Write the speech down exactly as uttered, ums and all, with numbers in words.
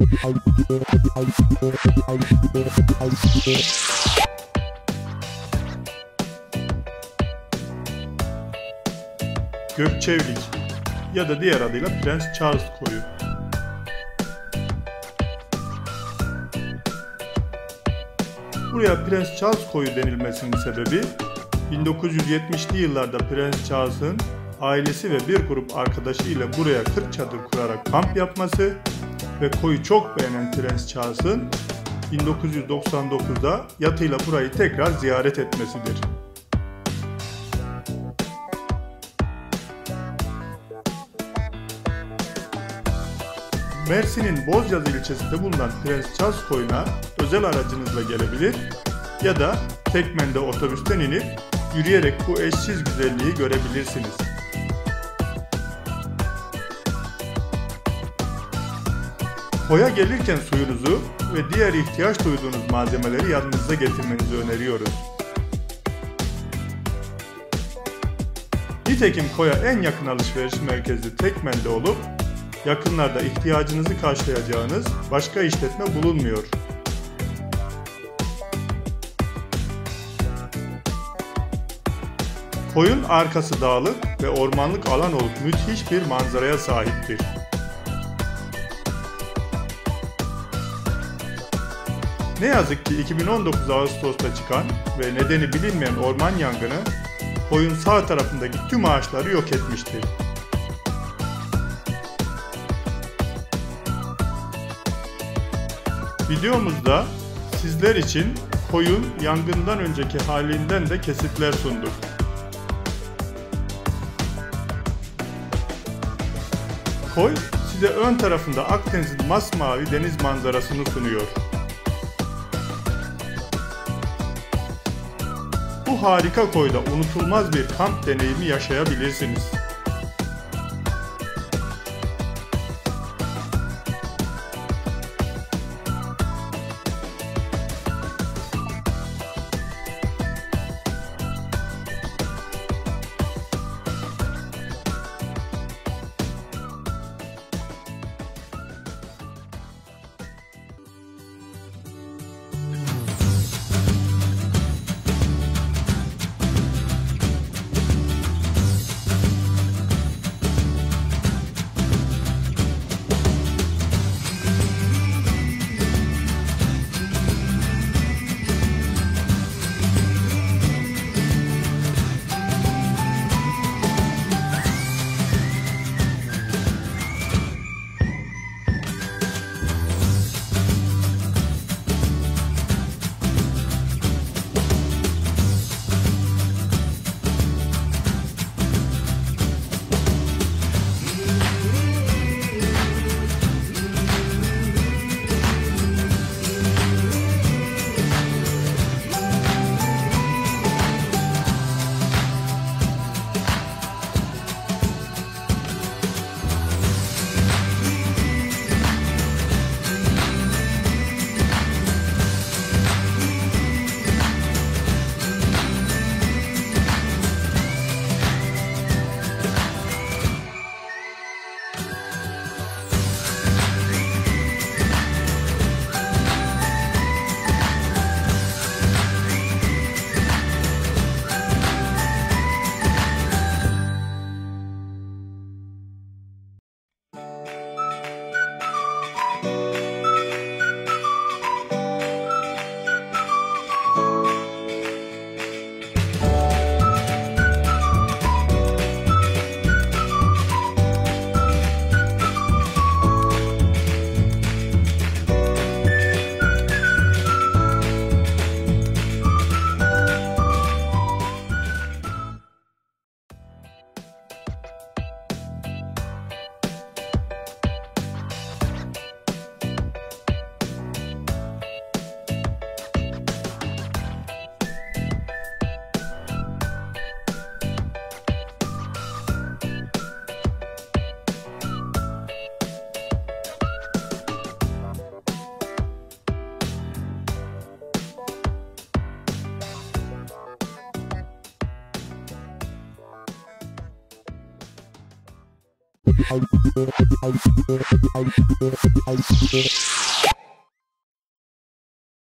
Gökçevlik ya da diğer adıyla Prens Charles Koyu. Buraya Prens Charles Koyu denilmesinin sebebi bin dokuz yüz yetmişli yıllarda Prens Charles'ın ailesi ve bir grup arkadaşı ile buraya kırk çadır kurarak kamp yapması ve koyu çok beğenen Prens Charles'ın bin dokuz yüz doksan dokuzda yatıyla burayı tekrar ziyaret etmesidir. Mersin'in Bozyazı ilçesinde bulunan Prens Charles Koyu'na özel aracınızla gelebilir ya da Tekmen'de otobüsten inip yürüyerek bu eşsiz güzelliği görebilirsiniz. Koya gelirken suyunuzu ve diğer ihtiyaç duyduğunuz malzemeleri yanınıza getirmenizi öneriyoruz. Nitekim koya en yakın alışveriş merkezi Tekmen'de olup yakınlarda ihtiyacınızı karşılayacağınız başka işletme bulunmuyor. Koyun arkası dağlık ve ormanlık alan olup müthiş bir manzaraya sahiptir. Ne yazık ki iki bin on dokuz Ağustos'ta çıkan ve nedeni bilinmeyen orman yangını koyun sağ tarafındaki tüm ağaçları yok etmiştir. Videomuzda sizler için koyun yangından önceki halinden de kesitler sunduk. Koy size ön tarafında Akdeniz'in masmavi deniz manzarasını sunuyor. Bu harika koyda unutulmaz bir kamp deneyimi yaşayabilirsiniz.